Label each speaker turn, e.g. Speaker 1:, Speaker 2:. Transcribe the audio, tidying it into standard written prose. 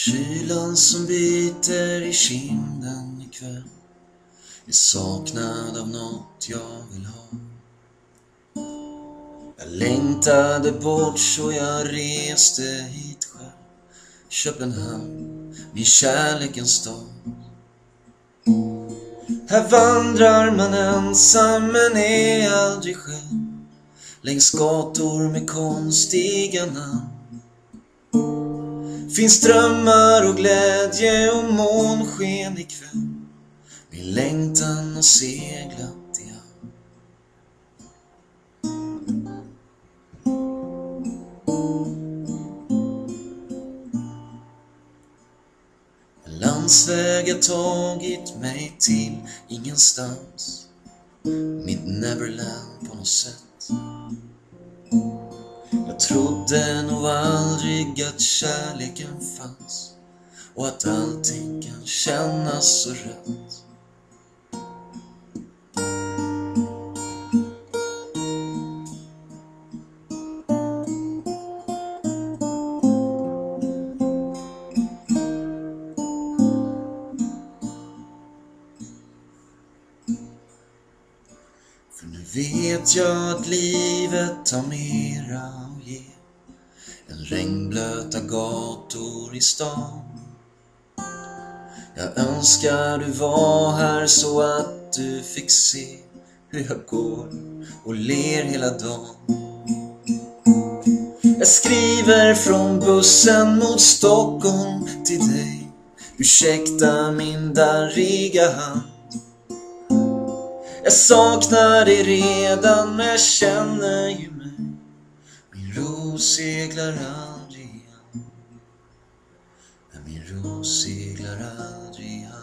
Speaker 1: Kylan som biter i kinden ikväll är saknad av något jag vill ha. Jag längtade bort så jag reste hit själv. Köpenhamn, min kärlekens stad. Här vandrar man ensam men är aldrig själv. Längs gator med konstiga namn. Finns drömmar och glädje och månsken ikväll. Min längtan har seglat i hamn. En landsväg har tagit mig till ingenstans. Mitt Neverland på något sätt. Jag trodde nog aldrig att kärleken fanns och att allting kan kännas så rätt. För nu vet jag att livet har mera att ge än regnblöta gator i stan. Jag önskar du var här så att du fick se hur jag går och ler hela dagen. Jag skriver från bussen mot Stockholm till dig. Ursäkta min darriga hand. Jag saknar dig redan men jag känner ju mig. Min ro seglar aldrig i hamn. Min ro seglar aldrig i hamn.